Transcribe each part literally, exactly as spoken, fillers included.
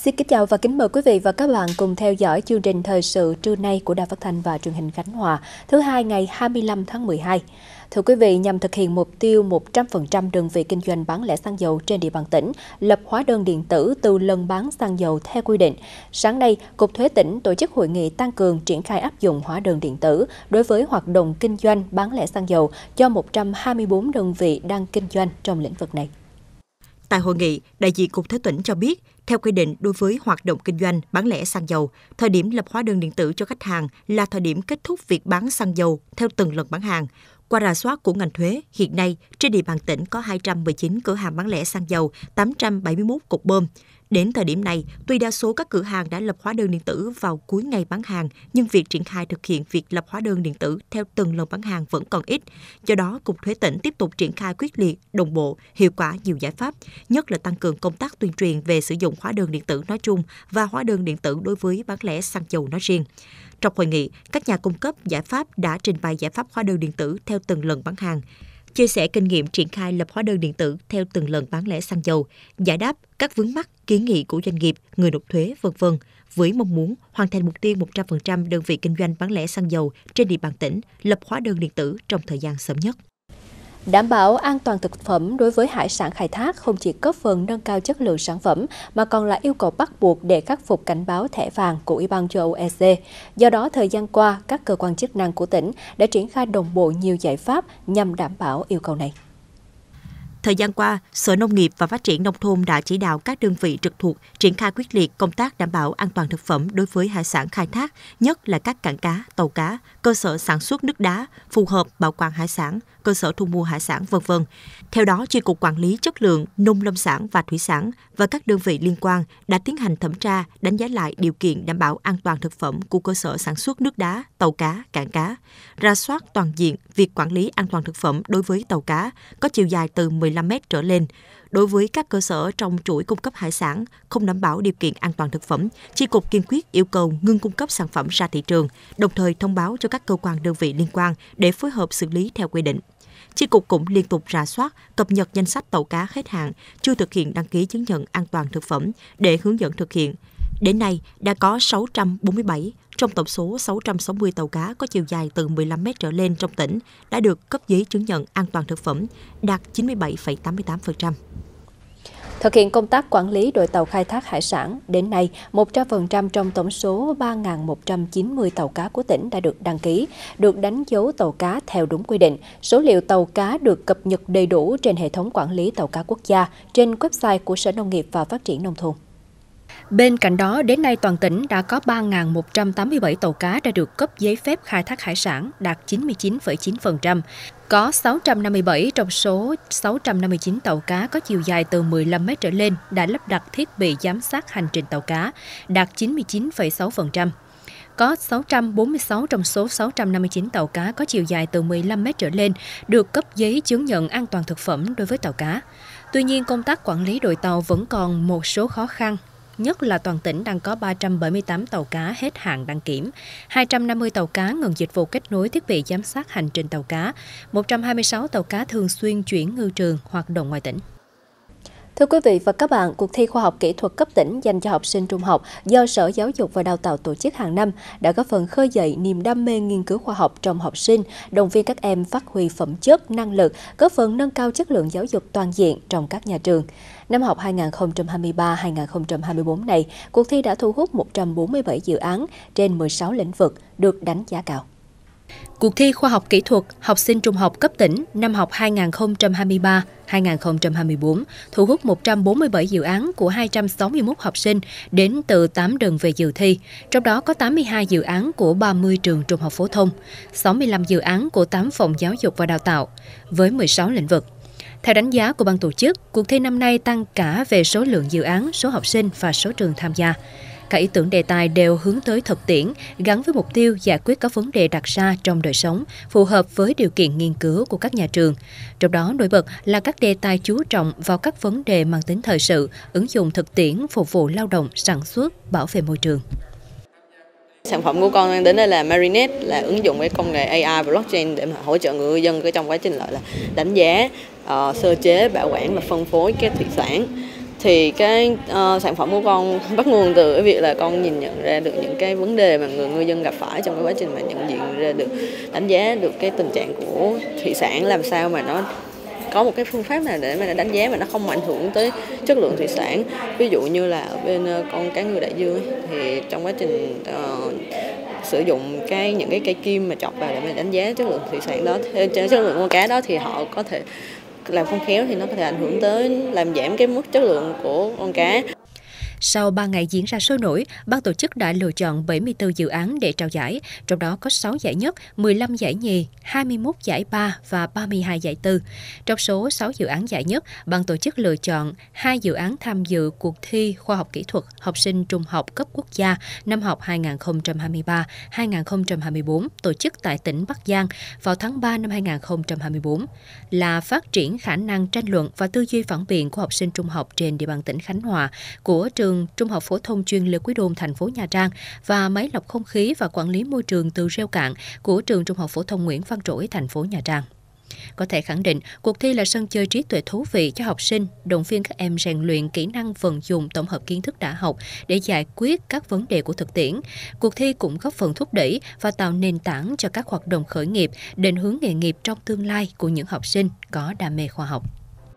Xin kính chào và kính mời quý vị và các bạn cùng theo dõi chương trình thời sự trưa nay của Đài Phát thanh và Truyền hình Khánh Hòa, thứ hai ngày hai mươi lăm tháng mười hai. Thưa quý vị, nhằm thực hiện mục tiêu một trăm phần trăm đơn vị kinh doanh bán lẻ xăng dầu trên địa bàn tỉnh lập hóa đơn điện tử từ lần bán xăng dầu theo quy định, sáng nay, Cục Thuế tỉnh tổ chức hội nghị tăng cường triển khai áp dụng hóa đơn điện tử đối với hoạt động kinh doanh bán lẻ xăng dầu cho một trăm hai mươi tư đơn vị đang kinh doanh trong lĩnh vực này. Tại hội nghị, đại diện Cục Thuế tỉnh cho biết, theo quy định đối với hoạt động kinh doanh bán lẻ xăng dầu, thời điểm lập hóa đơn điện tử cho khách hàng là thời điểm kết thúc việc bán xăng dầu theo từng lần bán hàng. Qua rà soát của ngành thuế, hiện nay trên địa bàn tỉnh có hai trăm mười chín cửa hàng bán lẻ xăng dầu, tám trăm bảy mươi mốt cột bơm. Đến thời điểm này, tuy đa số các cửa hàng đã lập hóa đơn điện tử vào cuối ngày bán hàng, nhưng việc triển khai thực hiện việc lập hóa đơn điện tử theo từng lần bán hàng vẫn còn ít. Do đó, Cục Thuế tỉnh tiếp tục triển khai quyết liệt, đồng bộ, hiệu quả nhiều giải pháp, nhất là tăng cường công tác tuyên truyền về sử dụng hóa đơn điện tử nói chung và hóa đơn điện tử đối với bán lẻ xăng dầu nói riêng. Trong hội nghị, các nhà cung cấp giải pháp đã trình bày giải pháp hóa đơn điện tử theo từng lần bán hàng, chia sẻ kinh nghiệm triển khai lập hóa đơn điện tử theo từng lần bán lẻ xăng dầu, giải đáp các vướng mắc, kiến nghị của doanh nghiệp, người nộp thuế, vân vân với mong muốn hoàn thành mục tiêu một trăm phần trăm đơn vị kinh doanh bán lẻ xăng dầu trên địa bàn tỉnh lập hóa đơn điện tử trong thời gian sớm nhất. Đảm bảo an toàn thực phẩm đối với hải sản khai thác không chỉ góp phần nâng cao chất lượng sản phẩm mà còn là yêu cầu bắt buộc để khắc phục cảnh báo thẻ vàng của Ủy ban châu Âu E C. Do đó, thời gian qua, các cơ quan chức năng của tỉnh đã triển khai đồng bộ nhiều giải pháp nhằm đảm bảo yêu cầu này. Thời gian qua, Sở Nông nghiệp và Phát triển Nông thôn đã chỉ đạo các đơn vị trực thuộc triển khai quyết liệt công tác đảm bảo an toàn thực phẩm đối với hải sản khai thác, nhất là các cảng cá, tàu cá, cơ sở sản xuất nước đá, phù hợp bảo quản hải sản, cơ sở thu mua hải sản, vân vân. Theo đó, Chi cục Quản lý Chất lượng Nông lâm sản và Thủy sản và các đơn vị liên quan đã tiến hành thẩm tra, đánh giá lại điều kiện đảm bảo an toàn thực phẩm của cơ sở sản xuất nước đá, tàu cá, cảng cá, rà soát toàn diện việc quản lý an toàn thực phẩm đối với tàu cá có chiều dài từ mười lăm mét trở lên. Đối với các cơ sở trong chuỗi cung cấp hải sản không đảm bảo điều kiện an toàn thực phẩm, Chi cục kiên quyết yêu cầu ngưng cung cấp sản phẩm ra thị trường, đồng thời thông báo cho các cơ quan đơn vị liên quan để phối hợp xử lý theo quy định. Chi cục cũng liên tục rà soát, cập nhật danh sách tàu cá hết hạn, chưa thực hiện đăng ký chứng nhận an toàn thực phẩm để hướng dẫn thực hiện. Đến nay, đã có sáu trăm bốn mươi bảy trong tổng số sáu trăm sáu mươi tàu cá có chiều dài từ mười lăm mét trở lên trong tỉnh đã được cấp giấy chứng nhận an toàn thực phẩm, đạt chín mươi bảy phẩy tám mươi tám phần trăm. Thực hiện công tác quản lý đội tàu khai thác hải sản, đến nay, một trăm phần trăm trong tổng số ba nghìn một trăm chín mươi tàu cá của tỉnh đã được đăng ký, được đánh dấu tàu cá theo đúng quy định. Số liệu tàu cá được cập nhật đầy đủ trên hệ thống quản lý tàu cá quốc gia, trên website của Sở Nông nghiệp và Phát triển Nông thôn. Bên cạnh đó, đến nay toàn tỉnh đã có ba nghìn một trăm tám mươi bảy tàu cá đã được cấp giấy phép khai thác hải sản, đạt chín mươi chín phẩy chín phần trăm. Có sáu trăm năm mươi bảy trong số sáu trăm năm mươi chín tàu cá có chiều dài từ mười lăm mét trở lên đã lắp đặt thiết bị giám sát hành trình tàu cá, đạt chín mươi chín phẩy sáu phần trăm. Có sáu trăm bốn mươi sáu trong số sáu trăm năm mươi chín tàu cá có chiều dài từ mười lăm mét trở lên được cấp giấy chứng nhận an toàn thực phẩm đối với tàu cá. Tuy nhiên, công tác quản lý đội tàu vẫn còn một số khó khăn. Nhất là toàn tỉnh đang có ba trăm bảy mươi tám tàu cá hết hạn đăng kiểm, hai trăm năm mươi tàu cá ngừng dịch vụ kết nối thiết bị giám sát hành trình tàu cá, một trăm hai mươi sáu tàu cá thường xuyên chuyển ngư trường hoạt động ngoài tỉnh. Thưa quý vị và các bạn, cuộc thi khoa học kỹ thuật cấp tỉnh dành cho học sinh trung học do Sở Giáo dục và Đào tạo tổ chức hàng năm đã góp phần khơi dậy niềm đam mê nghiên cứu khoa học trong học sinh, động viên các em phát huy phẩm chất, năng lực, góp phần nâng cao chất lượng giáo dục toàn diện trong các nhà trường. Năm học hai nghìn không trăm hai mươi ba hai nghìn không trăm hai mươi tư này, cuộc thi đã thu hút một trăm bốn mươi bảy dự án trên mười sáu lĩnh vực được đánh giá cao. Cuộc thi khoa học kỹ thuật học sinh trung học cấp tỉnh năm học hai nghìn không trăm hai mươi ba hai nghìn không trăm hai mươi tư thu hút một trăm bốn mươi bảy dự án của hai trăm sáu mươi mốt học sinh đến từ tám đơn vị dự thi, trong đó có tám mươi hai dự án của ba mươi trường trung học phổ thông, sáu mươi lăm dự án của tám phòng giáo dục và đào tạo, với mười sáu lĩnh vực. Theo đánh giá của ban tổ chức, cuộc thi năm nay tăng cả về số lượng dự án, số học sinh và số trường tham gia. Các ý tưởng đề tài đều hướng tới thực tiễn, gắn với mục tiêu giải quyết các vấn đề đặt ra trong đời sống, phù hợp với điều kiện nghiên cứu của các nhà trường. Trong đó, nổi bật là các đề tài chú trọng vào các vấn đề mang tính thời sự, ứng dụng thực tiễn, phục vụ lao động, sản xuất, bảo vệ môi trường. Sản phẩm của con đang đến đây là Marinate, là ứng dụng cái công nghệ A I và blockchain để mà hỗ trợ người dân trong quá trình là đánh giá, uh, sơ chế, bảo quản và phân phối các thủy sản. Thì cái uh, sản phẩm của con bắt nguồn từ cái việc là con nhìn nhận ra được những cái vấn đề mà người ngư dân gặp phải trong cái quá trình mà nhận diện ra được, đánh giá được cái tình trạng của thủy sản, làm sao mà nó có một cái phương pháp nào để mà nó đánh giá mà nó không ảnh hưởng tới chất lượng thủy sản. Ví dụ như là ở bên con cá ngừ đại dương ấy, thì trong quá trình uh, sử dụng cái những cái cây kim mà chọc vào để mà đánh giá chất lượng thủy sản đó, chất lượng con cá đó, thì họ có thể làm không khéo thì nó có thể ảnh hưởng tới làm giảm cái mức chất lượng của con cá. Sau ba ngày diễn ra sôi nổi, ban tổ chức đã lựa chọn bảy mươi tư dự án để trao giải, trong đó có sáu giải nhất, mười lăm giải nhì, hai mươi mốt giải ba và ba mươi hai giải tư. Trong số sáu dự án giải nhất, ban tổ chức lựa chọn hai dự án tham dự cuộc thi khoa học kỹ thuật học sinh trung học cấp quốc gia năm học hai nghìn không trăm hai mươi ba hai nghìn không trăm hai mươi bốn tổ chức tại tỉnh Bắc Giang vào tháng ba năm hai nghìn không trăm hai mươi bốn, là phát triển khả năng tranh luận và tư duy phản biện của học sinh trung học trên địa bàn tỉnh Khánh Hòa của trường Trung học phổ thông chuyên Lê Quý Đôn, thành phố Nha Trang và máy lọc không khí và quản lý môi trường từ reo cạn của trường Trung học phổ thông Nguyễn Văn Trỗi, thành phố Nha Trang. Có thể khẳng định, cuộc thi là sân chơi trí tuệ thú vị cho học sinh, động viên các em rèn luyện kỹ năng vận dụng tổng hợp kiến thức đã học để giải quyết các vấn đề của thực tiễn. Cuộc thi cũng góp phần thúc đẩy và tạo nền tảng cho các hoạt động khởi nghiệp, định hướng nghề nghiệp trong tương lai của những học sinh có đam mê khoa học.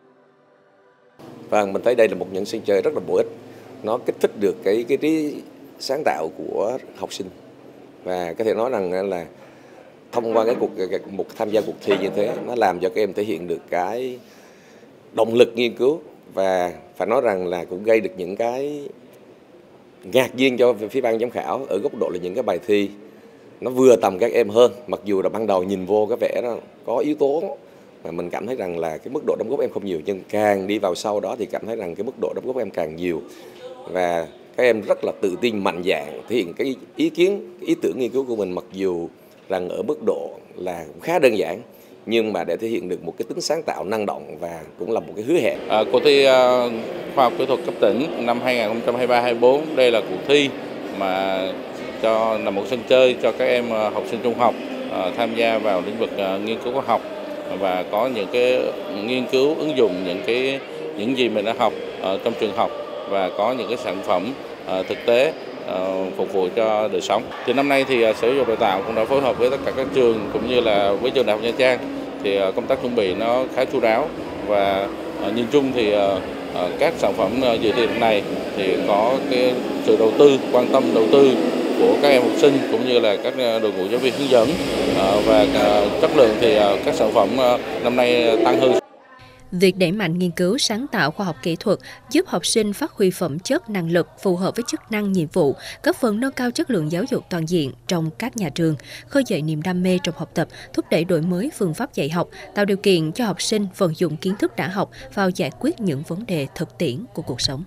Và mình thấy đây là một những sân chơi rất là bổ ích. Nó kích thích được cái cái trí sáng tạo của học sinh, và có thể nói rằng là thông qua cái cuộc một tham gia cuộc thi như thế, nó làm cho các em thể hiện được cái động lực nghiên cứu, và phải nói rằng là cũng gây được những cái ngạc nhiên cho phía ban giám khảo ở góc độ là những cái bài thi nó vừa tầm các em hơn, mặc dù là ban đầu nhìn vô cái vẻ nó có yếu tố mà mình cảm thấy rằng là cái mức độ đóng góp em không nhiều, nhưng càng đi vào sau đó thì cảm thấy rằng cái mức độ đóng góp em càng nhiều, và các em rất là tự tin, mạnh dạn thể hiện cái ý kiến, cái ý tưởng nghiên cứu của mình, mặc dù rằng ở mức độ là cũng khá đơn giản, nhưng mà để thể hiện được một cái tính sáng tạo, năng động và cũng là một cái hứa hẹn. À, cuộc thi uh, khoa học kỹ thuật cấp tỉnh năm hai nghìn không trăm hai mươi ba hai mươi bốn, đây là cuộc thi mà cho là một sân chơi cho các em uh, học sinh trung học uh, tham gia vào lĩnh vực uh, nghiên cứu khoa học và có những cái nghiên cứu ứng dụng những cái những gì mình đã học ở trong trường học, và có những cái sản phẩm uh, thực tế uh, phục vụ cho đời sống. Thì năm nay thì uh, Sở Giáo dục Đào tạo cũng đã phối hợp với tất cả các trường cũng như là với trường Đại học Nha Trang, thì uh, công tác chuẩn bị nó khá chu đáo, và uh, nhìn chung thì uh, uh, các sản phẩm uh, dự thi này thì có cái sự đầu tư, quan tâm đầu tư của các em học sinh cũng như là các đội ngũ giáo viên hướng dẫn, uh, và uh, chất lượng thì uh, các sản phẩm uh, năm nay tăng hơn. Việc đẩy mạnh nghiên cứu sáng tạo khoa học kỹ thuật giúp học sinh phát huy phẩm chất, năng lực phù hợp với chức năng nhiệm vụ, góp phần nâng cao chất lượng giáo dục toàn diện trong các nhà trường, khơi dậy niềm đam mê trong học tập, thúc đẩy đổi mới phương pháp dạy học, tạo điều kiện cho học sinh vận dụng kiến thức đã học vào giải quyết những vấn đề thực tiễn của cuộc sống.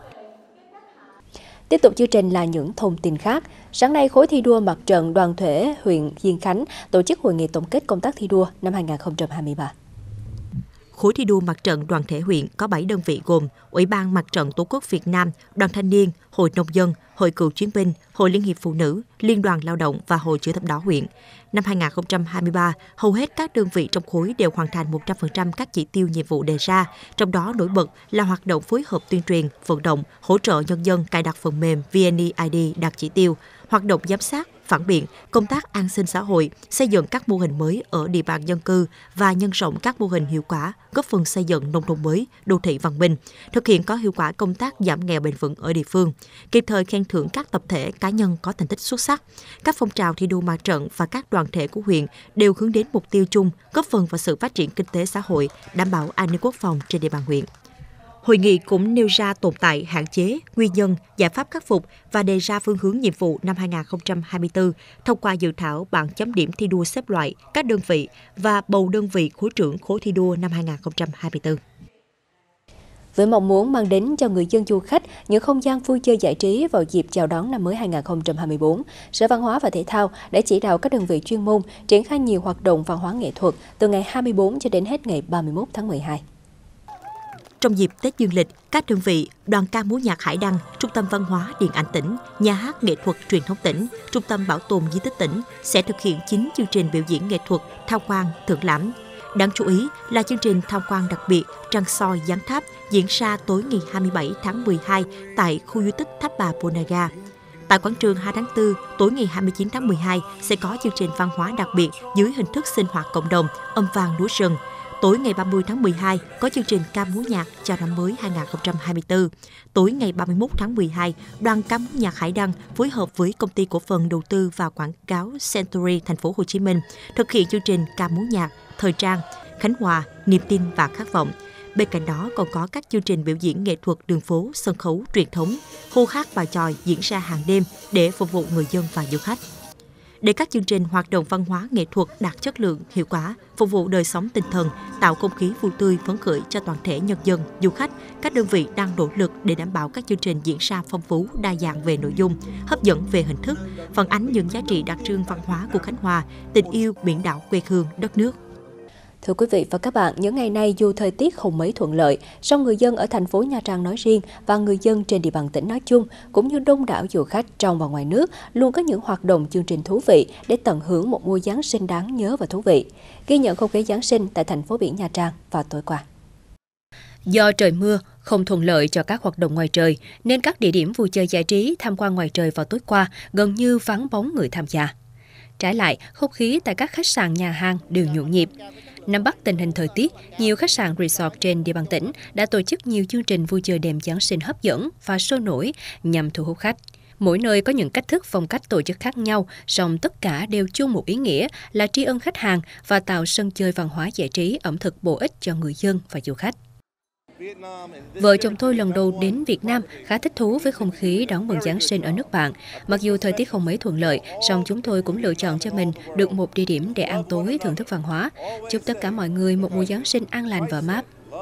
Tiếp tục chương trình là những thông tin khác. Sáng nay, khối thi đua mặt trận đoàn thể huyện Diên Khánh tổ chức hội nghị tổng kết công tác thi đua năm hai nghìn không trăm hai mươi ba. Khối thi đua mặt trận đoàn thể huyện có bảy đơn vị gồm Ủy ban Mặt trận Tổ quốc Việt Nam, Đoàn Thanh niên, Hội Nông dân, Hội Cựu chiến binh, Hội Liên hiệp Phụ nữ, Liên đoàn Lao động và Hội Chữ thập đỏ huyện. Năm hai nghìn không trăm hai mươi ba, hầu hết các đơn vị trong khối đều hoàn thành một trăm phần trăm các chỉ tiêu nhiệm vụ đề ra, trong đó nổi bật là hoạt động phối hợp tuyên truyền, vận động, hỗ trợ nhân dân cài đặt phần mềm vê en e i đê đạt chỉ tiêu, hoạt động giám sát, phản biện, công tác an sinh xã hội, xây dựng các mô hình mới ở địa bàn dân cư và nhân rộng các mô hình hiệu quả, góp phần xây dựng nông thôn mới, đô thị văn minh, thực hiện có hiệu quả công tác giảm nghèo bền vững ở địa phương, kịp thời khen thưởng các tập thể, cá nhân có thành tích xuất sắc. Các phong trào thi đua mặt trận và các đoàn thể của huyện đều hướng đến mục tiêu chung, góp phần vào sự phát triển kinh tế xã hội, đảm bảo an ninh quốc phòng trên địa bàn huyện. Hội nghị cũng nêu ra tồn tại, hạn chế, nguyên nhân, giải pháp khắc phục và đề ra phương hướng nhiệm vụ năm hai nghìn không trăm hai mươi tư thông qua dự thảo bảng chấm điểm thi đua xếp loại các đơn vị và bầu đơn vị khối trưởng khối thi đua năm hai nghìn không trăm hai mươi tư. Với mong muốn mang đến cho người dân du khách những không gian vui chơi giải trí vào dịp chào đón năm mới hai nghìn không trăm hai mươi tư, Sở Văn hóa và Thể thao đã chỉ đạo các đơn vị chuyên môn triển khai nhiều hoạt động văn hóa nghệ thuật từ ngày hai mươi tư cho đến hết ngày ba mươi mốt tháng mười hai. Trong dịp Tết Dương lịch, các đơn vị, đoàn ca múa nhạc Hải Đăng, Trung tâm Văn hóa Điện ảnh tỉnh, Nhà hát Nghệ thuật Truyền thống tỉnh, Trung tâm Bảo tồn Di tích tỉnh sẽ thực hiện chín chương trình biểu diễn nghệ thuật, thao quan, thưởng lãm. Đáng chú ý là chương trình tham quan đặc biệt Trăng soi giáng tháp diễn ra tối ngày hai mươi bảy tháng mười hai tại khu di tích Tháp Bà Pô Nai Ga. Tại quảng trường hai tháng tư, tối ngày hai mươi chín tháng mười hai sẽ có chương trình văn hóa đặc biệt dưới hình thức sinh hoạt cộng đồng âm vang núi rừng. Tối ngày ba mươi tháng mười hai có chương trình ca múa nhạc chào năm mới hai không hai tư. Tối ngày ba mươi mốt tháng mười hai, đoàn ca múa nhạc Hải Đăng phối hợp với công ty cổ phần đầu tư và quảng cáo Century thành phố Hồ Chí Minh thực hiện chương trình ca múa nhạc, thời trang, Khánh Hòa, niềm tin và khát vọng. Bên cạnh đó còn có các chương trình biểu diễn nghệ thuật đường phố, sân khấu truyền thống, hô hát bài chòi diễn ra hàng đêm để phục vụ người dân và du khách. Để các chương trình hoạt động văn hóa nghệ thuật đạt chất lượng, hiệu quả, phục vụ đời sống tinh thần, tạo không khí vui tươi phấn khởi cho toàn thể nhân dân, du khách, các đơn vị đang nỗ lực để đảm bảo các chương trình diễn ra phong phú, đa dạng về nội dung, hấp dẫn về hình thức, phản ánh những giá trị đặc trưng văn hóa của Khánh Hòa, tình yêu biển đảo quê hương đất nước. Thưa quý vị và các bạn, những ngày này dù thời tiết không mấy thuận lợi, song người dân ở thành phố Nha Trang nói riêng và người dân trên địa bàn tỉnh nói chung, cũng như đông đảo du khách trong và ngoài nước, luôn có những hoạt động chương trình thú vị để tận hưởng một mùa Giáng sinh đáng nhớ và thú vị. Ghi nhận không khí Giáng sinh tại thành phố biển Nha Trang vào tối qua. Do trời mưa, không thuận lợi cho các hoạt động ngoài trời, nên các địa điểm vui chơi giải trí, tham quan ngoài trời vào tối qua gần như vắng bóng người tham gia. Trái lại, không khí tại các khách sạn nhà hàng đều nhộn nhịp. Nắm bắt tình hình thời tiết, nhiều khách sạn resort trên địa bàn tỉnh đã tổ chức nhiều chương trình vui chơi đêm Giáng sinh hấp dẫn và sôi nổi nhằm thu hút khách. Mỗi nơi có những cách thức phong cách tổ chức khác nhau, song tất cả đều chung một ý nghĩa là tri ân khách hàng và tạo sân chơi văn hóa giải trí ẩm thực bổ ích cho người dân và du khách. Vợ chồng tôi lần đầu đến Việt Nam khá thích thú với không khí đón mừng Giáng sinh ở nước bạn. Mặc dù thời tiết không mấy thuận lợi, song chúng tôi cũng lựa chọn cho mình được một địa điểm để ăn tối thưởng thức văn hóa. Chúc tất cả mọi người một mùa Giáng sinh an lành và ấm áp.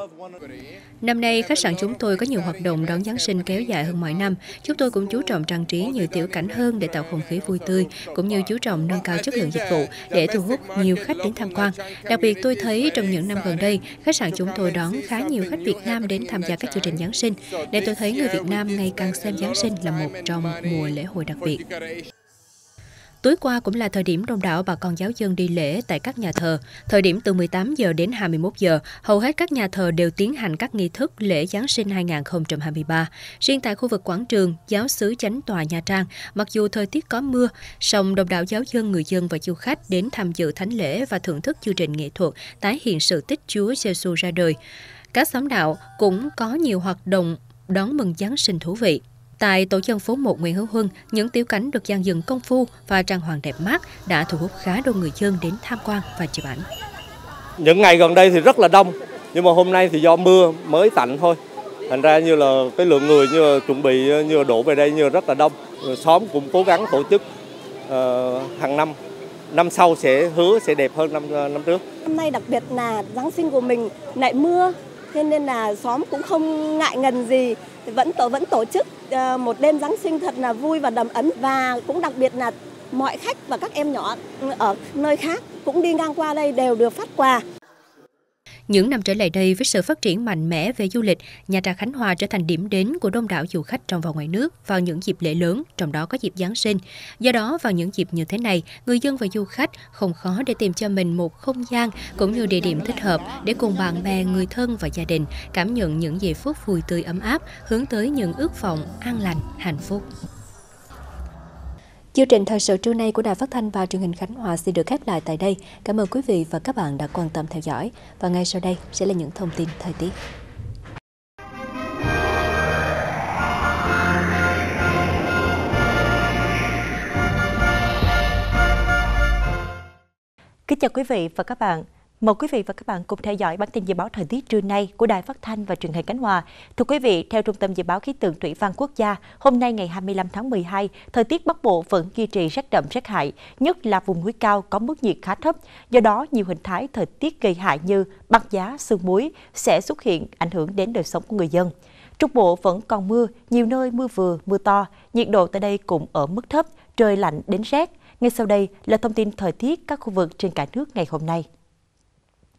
Năm nay, khách sạn chúng tôi có nhiều hoạt động đón Giáng sinh kéo dài hơn mọi năm. Chúng tôi cũng chú trọng trang trí nhiều tiểu cảnh hơn để tạo không khí vui tươi, cũng như chú trọng nâng cao chất lượng dịch vụ để thu hút nhiều khách đến tham quan. Đặc biệt, tôi thấy trong những năm gần đây, khách sạn chúng tôi đón khá nhiều khách Việt Nam đến tham gia các chương trình Giáng sinh, để tôi thấy người Việt Nam ngày càng xem Giáng sinh là một trong mùa lễ hội đặc biệt. Tối qua cũng là thời điểm đông đảo bà con giáo dân đi lễ tại các nhà thờ. Thời điểm từ mười tám giờ đến hai mươi mốt giờ, hầu hết các nhà thờ đều tiến hành các nghi thức lễ Giáng sinh hai không hai ba. Riêng tại khu vực quảng trường, giáo xứ Chánh tòa Nha Trang, mặc dù thời tiết có mưa, song đông đảo giáo dân, người dân và du khách đến tham dự thánh lễ và thưởng thức chương trình nghệ thuật tái hiện sự tích Chúa Giêsu ra đời. Các xóm đạo cũng có nhiều hoạt động đón mừng Giáng sinh thú vị. Tại tổ dân phố một Nguyễn Hữu Huân, những tiểu cảnh được dàn dựng công phu và trang hoàng đẹp mắt đã thu hút khá đông người dân đến tham quan và chụp ảnh. Những ngày gần đây thì rất là đông, nhưng mà hôm nay thì do mưa mới tạnh thôi. Thành ra như là cái lượng người như là chuẩn bị như là đổ về đây như là rất là đông. Xóm cũng cố gắng tổ chức uh, hàng năm. Năm sau sẽ hứa sẽ đẹp hơn năm năm trước. Năm nay đặc biệt là Giáng sinh của mình lại mưa, thế nên là xóm cũng không ngại ngần gì, vẫn tổ vẫn tổ chức một đêm Giáng sinh thật là vui và đầm ấm, và cũng đặc biệt là mọi khách và các em nhỏ ở nơi khác cũng đi ngang qua đây đều được phát quà. Những năm trở lại đây, với sự phát triển mạnh mẽ về du lịch, Nha Trang Khánh Hòa trở thành điểm đến của đông đảo du khách trong và ngoài nước vào những dịp lễ lớn, trong đó có dịp Giáng sinh. Do đó, vào những dịp như thế này, người dân và du khách không khó để tìm cho mình một không gian cũng như địa điểm thích hợp để cùng bạn bè, người thân và gia đình cảm nhận những giây phút vui tươi ấm áp, hướng tới những ước vọng an lành, hạnh phúc. Chương trình thời sự trưa nay của Đài Phát thanh và Truyền hình Khánh Hòa xin được khép lại tại đây. Cảm ơn quý vị và các bạn đã quan tâm theo dõi. Và ngay sau đây sẽ là những thông tin thời tiết. Kính chào quý vị và các bạn. Mời quý vị và các bạn cùng theo dõi bản tin dự báo thời tiết trưa nay của Đài Phát thanh và Truyền hình Khánh Hòa. Thưa quý vị, theo Trung tâm Dự báo Khí tượng Thủy văn Quốc gia, hôm nay ngày hai mươi lăm tháng mười hai, thời tiết Bắc Bộ vẫn duy trì rét đậm rét hại, nhất là vùng núi cao có mức nhiệt khá thấp. Do đó, nhiều hình thái thời tiết gây hại như băng giá, sương muối sẽ xuất hiện, ảnh hưởng đến đời sống của người dân. Trung Bộ vẫn còn mưa, nhiều nơi mưa vừa, mưa to, nhiệt độ tại đây cũng ở mức thấp, trời lạnh đến rét. Ngay sau đây là thông tin thời tiết các khu vực trên cả nước ngày hôm nay.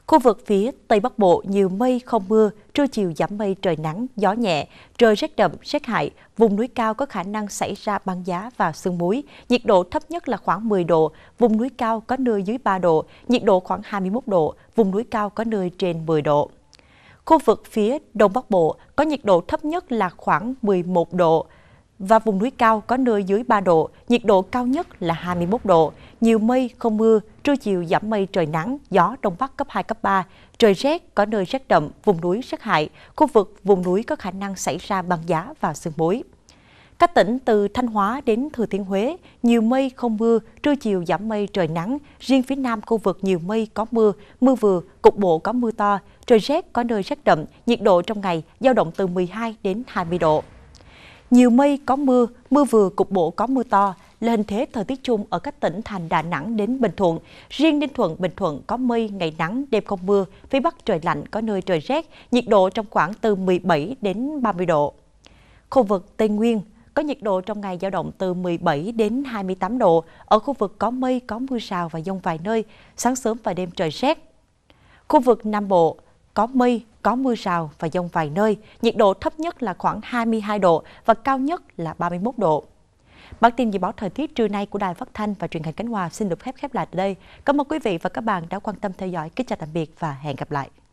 Khu vực phía Tây Bắc Bộ nhiều mây không mưa, trưa chiều giảm mây trời nắng, gió nhẹ, trời rét đậm, rét hại, vùng núi cao có khả năng xảy ra băng giá và sương muối, nhiệt độ thấp nhất là khoảng mười độ, vùng núi cao có nơi dưới ba độ, nhiệt độ khoảng hai mươi mốt độ, vùng núi cao có nơi trên mười độ. Khu vực phía Đông Bắc Bộ có nhiệt độ thấp nhất là khoảng mười một độ và vùng núi cao có nơi dưới ba độ, nhiệt độ cao nhất là hai mươi mốt độ, nhiều mây không mưa, trưa chiều giảm mây trời nắng, gió Đông Bắc cấp hai, cấp ba, trời rét, có nơi rét đậm, vùng núi rét hại, khu vực vùng núi có khả năng xảy ra băng giá và sương muối. Các tỉnh từ Thanh Hóa đến Thừa Thiên Huế, nhiều mây không mưa, trưa chiều giảm mây trời nắng, riêng phía Nam khu vực nhiều mây có mưa, mưa vừa, cục bộ có mưa to, trời rét, có nơi rét đậm, nhiệt độ trong ngày dao động từ mười hai đến hai mươi độ. Nhiều mây có mưa, mưa vừa, cục bộ có mưa to là hình thế thời tiết chung ở các tỉnh thành Đà Nẵng đến Bình Thuận. Riêng Ninh Thuận, Bình Thuận có mây, ngày nắng, đêm không mưa, phía Bắc trời lạnh, có nơi trời rét, nhiệt độ trong khoảng từ mười bảy đến ba mươi độ. Khu vực Tây Nguyên có nhiệt độ trong ngày dao động từ mười bảy đến hai mươi tám độ, ở khu vực có mây, có mưa rào và dông vài nơi, sáng sớm và đêm trời rét. Khu vực Nam Bộ có mây, có mưa rào và dông vài nơi, nhiệt độ thấp nhất là khoảng hai mươi hai độ và cao nhất là ba mươi mốt độ. Bản tin dự báo thời tiết trưa nay của Đài Phát thanh và Truyền hình Khánh Hòa xin được phép khép lại tại đây. Cảm ơn quý vị và các bạn đã quan tâm theo dõi. Kính chào tạm biệt và hẹn gặp lại.